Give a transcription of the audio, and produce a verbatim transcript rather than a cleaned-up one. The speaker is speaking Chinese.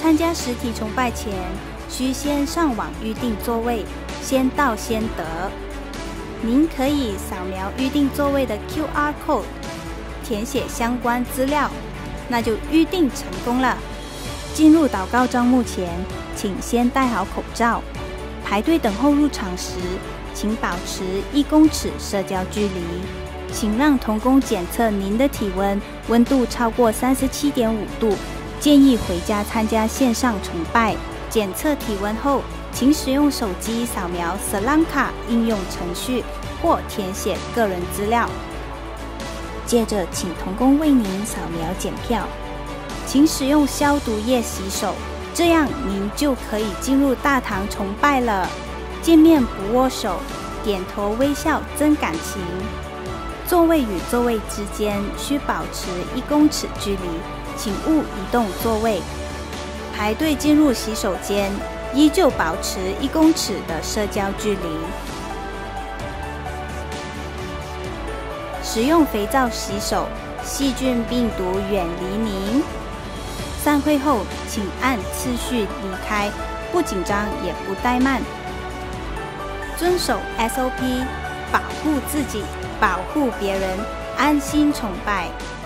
参加实体崇拜前，需先上网预订座位，先到先得。您可以扫描预订座位的 Q R code， 填写相关资料，那就预订成功了。进入祷告帐幕前，请先戴好口罩。排队等候入场时，请保持一公尺社交距离。请让同工检测您的体温，温度超过 三十七点五度，建议回家参加线上崇拜。检测体温后，请使用手机扫描 Slanka 应用程序或填写个人资料。接着，请同工为您扫描检票。请使用消毒液洗手，这样您就可以进入大堂崇拜了。见面不握手，点头微笑增感情。座位与座位之间需保持一公尺距离，请勿移动座位。排队进入洗手间，依旧保持一公尺的社交距离。使用肥皂洗手，细菌病毒远离您。散会后，请按次序离开，不紧张也不怠慢。遵守 S O P， 保护自己，保护别人，安心崇拜。